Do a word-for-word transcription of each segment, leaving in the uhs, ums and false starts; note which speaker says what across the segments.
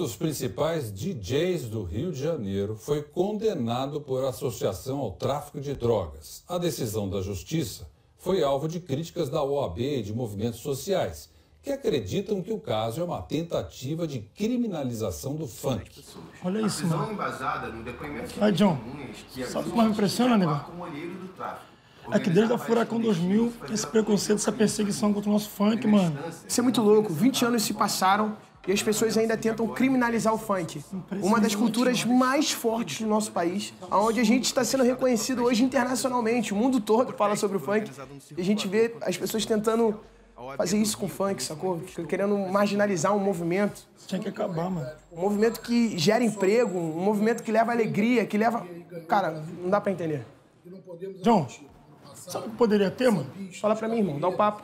Speaker 1: dos principais D Js do Rio de Janeiro foi condenado por associação ao tráfico de drogas. A decisão da Justiça foi alvo de críticas da O A B e de movimentos sociais, que acreditam que o caso é uma tentativa de criminalização do funk.
Speaker 2: Olha isso, mano. Aí, John, sabe o que mais me impressiona, nego? É que desde a Furacão dois mil, esse preconceito, essa perseguição contra o nosso funk, mano.
Speaker 3: Isso é muito louco. vinte anos se passaram e as pessoas ainda tentam criminalizar o funk. Uma das culturas mais fortes do nosso país, onde a gente está sendo reconhecido hoje internacionalmente. O mundo todo fala sobre o funk. E a gente vê as pessoas tentando fazer isso com o funk, sacou? Querendo marginalizar um movimento.
Speaker 2: Tinha que acabar, mano.
Speaker 3: Um movimento que gera emprego, um movimento que leva alegria, que leva... Cara, não dá pra entender.
Speaker 2: John, sabe o que poderia ter, mano?
Speaker 3: Fala pra mim, irmão. Dá um papo.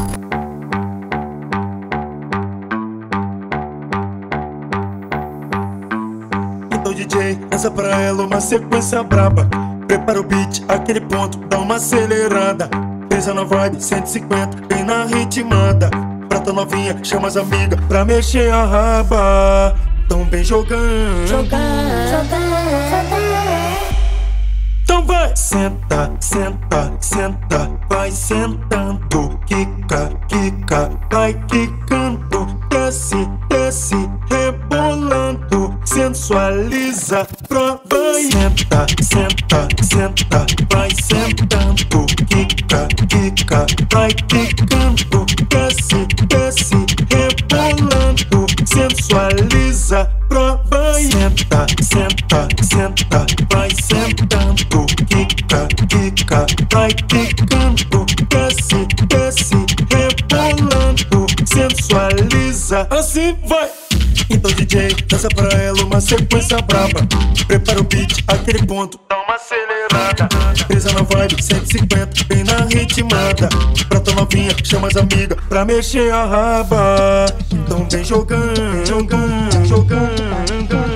Speaker 4: Então, D J, dança pra ela uma sequência braba. Prepara o beat, aquele ponto, dá uma acelerada. Pensa na vibe, cento e cinquenta, bem na ritmada. Prata novinha, chama as amigas pra mexer a raba. Tão bem jogando,
Speaker 5: Jogando, jogando, jogando.
Speaker 4: Então vai! Senta, senta, senta, vai sentando. Quica, quica, vai quicando. Desce, desce, rebolando. Sensualiza, prova e senta, senta, senta, vai sentando. Quica, quica, vai quicando. Desce, desce, rebolando. Sensualiza, prova e senta, senta, senta, vai sentando. Quica, quica, vai quicando. Desce, desce, rebolando. Sensualiza, assim vai! Então, D J, dança pra ela uma sequência braba. Prepara o beat, aquele ponto, dá uma acelerada. Presa na vibe, cento e cinquenta, bem na ritmada. Prata novinha, chama as amigas pra mexer a raba. Então vem jogando, jogando, jogando.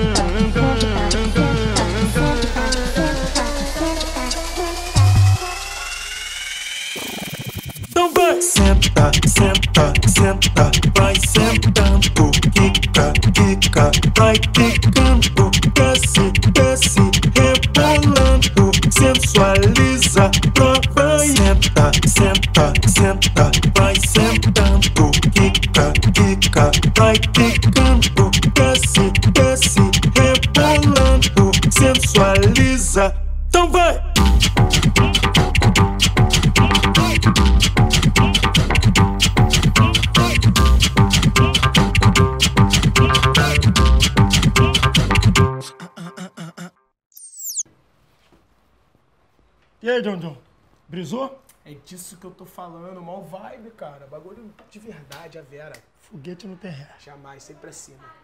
Speaker 4: Então vai! Senta, senta, senta, vai sentando. Quica, quica, vai quicando. Desce, desce, rebolando. Sensualiza, prova e senta, senta, senta, vai sentando. Quica, quica, vai quicando. Desce, desce, rebolando. Sensualiza, então vai!
Speaker 2: E aí, John John? Brisou?
Speaker 3: É disso que eu tô falando. Mal vibe, cara. Bagulho de verdade, a Vera.
Speaker 2: Foguete não tem ré.
Speaker 3: Jamais, sempre pra cima.